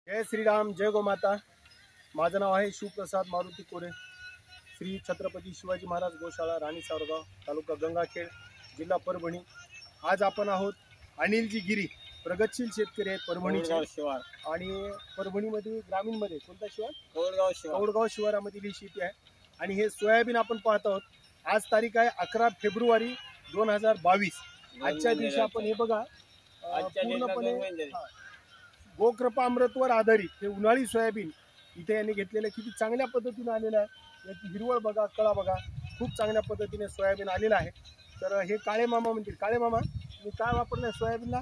जय श्रीराम, जय गोमाता। माझं नाव आहे शिवप्रसाद मारुती कोरे। श्री छत्रपती शिवाजी महाराज गोशाळा, राणी सावरगाव, तालुका गंगाखेड, जिल्हा परभणी। आज आपण आहोत अनिलजी गिरी, प्रगतशील शेतकरी आहेत परभणीचे शिवार आणि परभणीमध्ये ग्रामीणमध्ये कोणता शिवार? कौडगाव शिवारामधील ही शेती आहे आणि हे सोयाबीन आपण पाहत आहोत। आज तारीख आहे 11 फेब्रुवारी 2022। आजच्या दिवशी आपण हे बघा पूर्णपणे गोकृपा अमृतवर आधारित हे उन्हाळी सोयाबीन इथे यांनी घेतलेलं किती चांगल्या पद्धतीने आलेलं आहे। याची हिरवळ बघा, कळा बघा, खूप चांगल्या पद्धतीने सोयाबीन आलेलं आहे। तर हे काळे मामा म्हणतील, काळे मामा तुम्ही काय वापरलंय सोयाबीनला?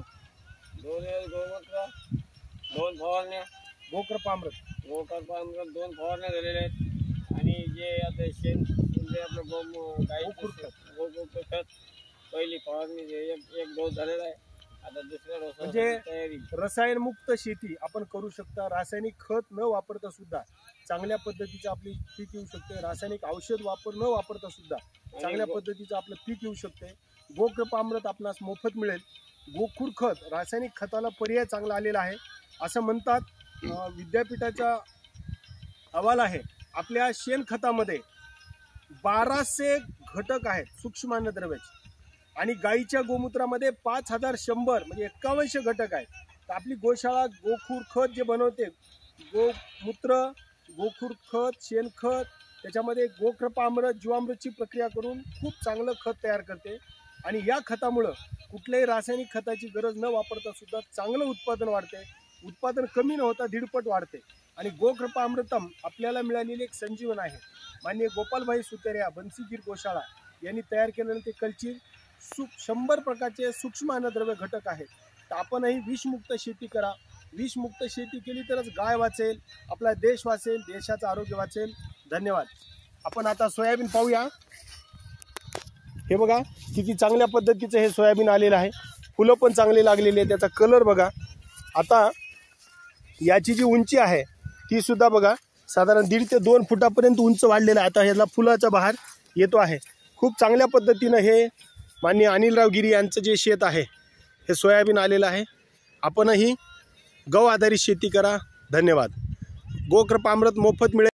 दोन फवारण्या गोकृपा अमृत 2 फवारण्या झालेल्या आहेत। आणि जे आता शेण आपलं गोमूत्र खत पहिली फवारणी एक डोस झालेला आहे। आता दुसऱ्या डोस म्हणजे तयारी। रसायन मुक्त शेती आपण करू शकता। रासायनिक खत न वापरता सुद्धा चांगल्या पद्धतीचं आपली पीक येऊ शकते। रासायनिक औषध न वापरता सुद्धा चांगल्या पद्धतीचं आपलं पीक येऊ शकते। गोकृपा अमृत आपणास मोफत मिळेल। गोखूर खत रासायनिक खताला पर्याय चांगला आलेला आहे असं म्हणतात। विद्यापीठाचा अहवाल आहे, आपल्या शेणखतामध्ये 1200 घटक आहेत सूक्ष्म अन्नद्रव्याचे आणि गाईच्या गोमूत्रामध्ये 5100 म्हणजे 51 घटक आहेत। तर आपली गोशाळा गोखूर खत जे बनवते, गोमूत्र, गोखूर खत, शेणखत, त्याच्यामध्ये गोकृपा अमृत, जीवामृतची प्रक्रिया करून खूप चांगलं खत तयार करते आणि या खतामुळं कुठल्याही रासायनिक खताची गरज न वापरता सुद्धा चांगलं उत्पादन वाढते। उत्पादन कमी न होता 1.5 पट वाढते आणि गोकृपा अमृतम आपल्याला मिळालेली एक संजीवन आहे। माननीय गोपालभाई सुतेरिया, बन्सीगीर गोशाळा यांनी तयार केलेलं ते कल्चर 100 प्रकारचे सूक्ष्म अन्नद्रव्य घटक आहेत। तर आपणही विषमुक्त शेती करा। विषमुक्त शेती केली तरच गाय वाचेल, आपला देश वाचेल, देशाचं आरोग्य वाचेल। धन्यवाद। आपण आता सोयाबीन पाहूया। हे बघा किती चांगल्या पद्धतीचं हे सोयाबीन आलेलं आहे। फुलं पण चांगली लागलेली आहे, त्याचा कलर बघा। आता याची जी उंची आहे ती सुद्धा बघा साधारण 1.5 ते 2 फुटापर्यंत उंच वाढलेलं आहे। आता ह्याला फुलाचा बहार येतो आहे। खूप चांगल्या पद्धतीनं हे माननीय अनिलराव गिरी यांचं जे शेत आहे हे सोयाबीन आलेलं आहे। आपणही गौ आधारित शेती करा। धन्यवाद। गोकृपा अमृत मोफत मिळेल।